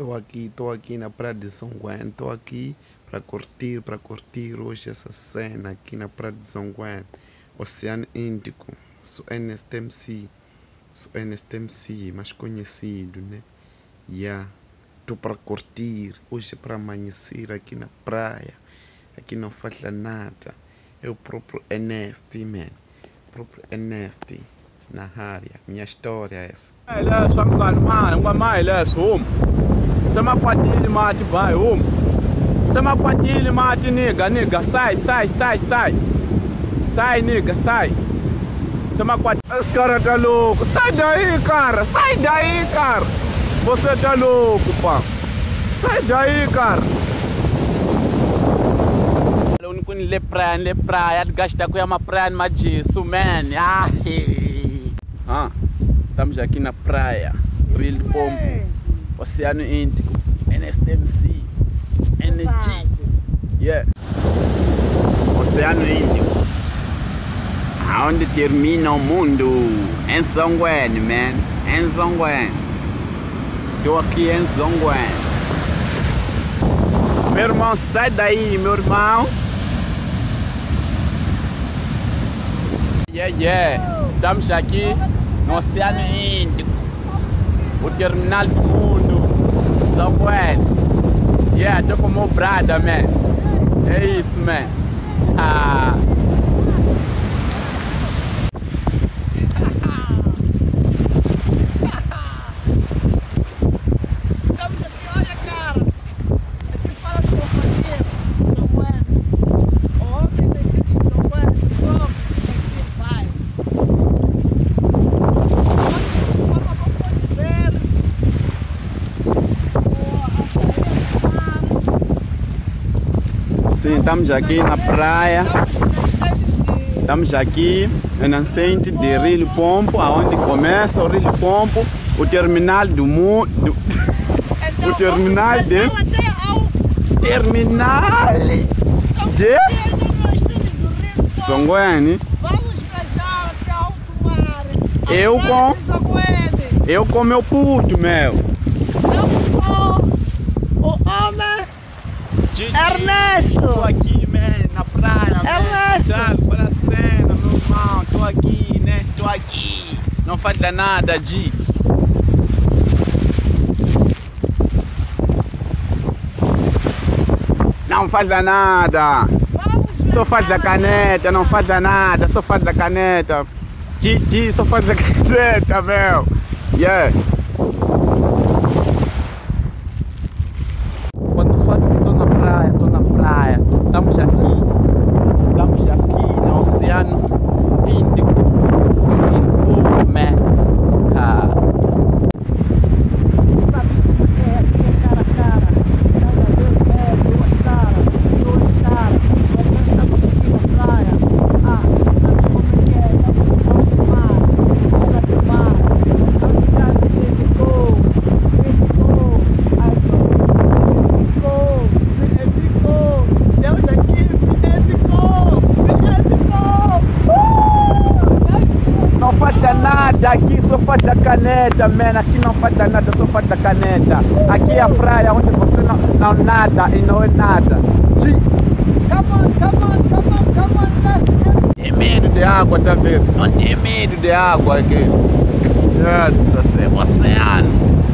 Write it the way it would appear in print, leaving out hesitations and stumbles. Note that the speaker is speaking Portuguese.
Tô aqui na Praia de São Juan. Tô aqui para curtir hoje essa cena aqui na Praia de São Juan. Oceano Índico. Sou NSTMC, mais conhecido, né? Tô para curtir. Hoje é para amanhecer aqui na praia. Aqui não falta nada. É o próprio NST, man. O próprio NST na área. Minha história é essa. Sama patilha mate vai Sama patilha mate nega, sai, nega, sai. Sama patilha. Esse cara tá louco, sai daí, cara, você tá louco, pá, sai daí, cara. O único le praia, gasta com uma praia mas disso, man. Estamos aqui na praia, Rio Pompo, Oceano Índico, NSTMC, NG, Oceano Índico, aonde termina o mundo, em São Juan, man, em São Juan, estou aqui em São Juan. Meu irmão, sai daí, meu irmão. Estamos aqui no Oceano Índico, o terminal do mundo, São Juan. Tô com o meu brother, man. É isso, man. Sim, estamos aqui na praia. Estamos aqui na nascente de Rio Pompo, aonde começa o Rio Pompo, o terminal do mundo. O terminal de São Juan. Vamos viajar até alto mar. Eu com meu puto, meu. O homem Ernesto! Tô aqui, man, na praia, Ernesto! Para a cena, meu irmão. Tô aqui, né? Tô aqui. Não falta nada, G. Não falta nada. Só falta caneta, não falta nada. Só falta caneta. G, só falta caneta, meu. Tô na praia, estamos aqui no Oceano Índico, man. Sabes como é aqui, cara a cara. Estás a ver, duas caras. Nós estamos aqui na praia. Sabes como é que é? Estamos no mar, boca do mar. Oceano Índico. Deus aqui, Não falta nada aqui, só falta caneta, man. Aqui não falta nada, só falta caneta. Aqui é a praia onde você não nada e não é nada. Come on. Tem medo de água, tá vendo? Não tem medo de água aqui. Nossa, é oceano.